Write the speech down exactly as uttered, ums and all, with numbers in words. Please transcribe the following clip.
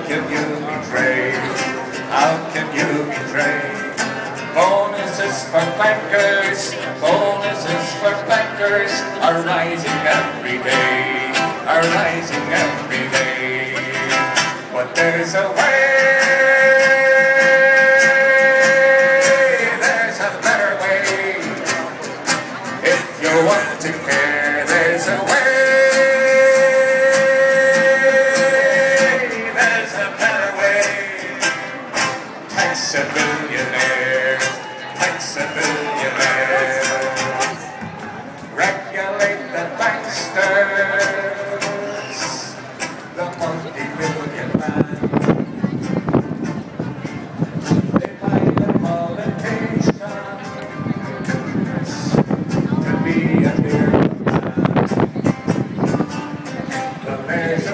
can you betray? How can you betray? Bonuses for bankers, bonuses for bankers are rising every day, are rising every day. But there's a way, there's a better way. If you want to care, there's a way. Tax a billionaire, tax a billionaire. Regulate the bankster,